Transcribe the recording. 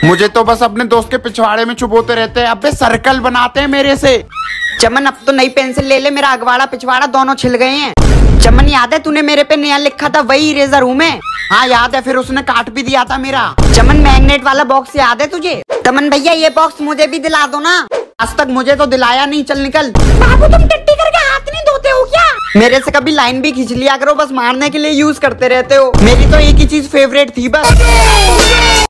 मुझे तो बस अपने दोस्त के पिछवाड़े में छुपोते रहते हैं। अबे सर्कल बनाते हैं मेरे से। चमन अब तो नई पेंसिल ले ले, मेरा अगवाड़ा पिछवाड़ा दोनों छिल गए हैं। चमन याद है तूने मेरे पे नया लिखा था, वही इरेजर हूँ मैं। हाँ याद है, फिर उसने काट भी दिया था मेरा। चमन मैग्नेट वाला बॉक्स याद है तुझे? तमन भैया ये बॉक्स मुझे भी दिला दो ना। आज तक मुझे तो दिलाया नहीं। चल निकल। बाबू तुम टट्टी करके हाथ नहीं धोते हो क्या? मेरे से कभी लाइन भी खींच लिया करो, बस मारने के लिए यूज करते रहते हो। मेरी तो एक ही चीज फेवरेट थी बस।